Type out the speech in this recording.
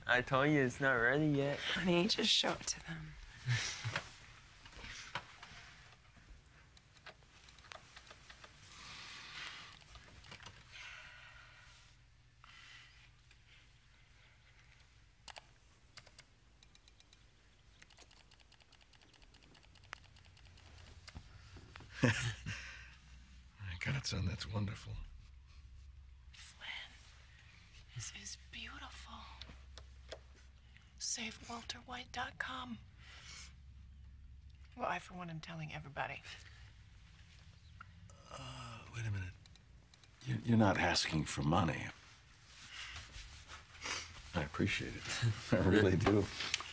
I told you it's not ready yet. Honey, just show it to them. My God, son, that's wonderful. Flynn, this is beautiful. SaveWalterWhite.com. Well, I, for one, am telling everybody. Wait a minute. You're not asking for money. I appreciate it. I really do.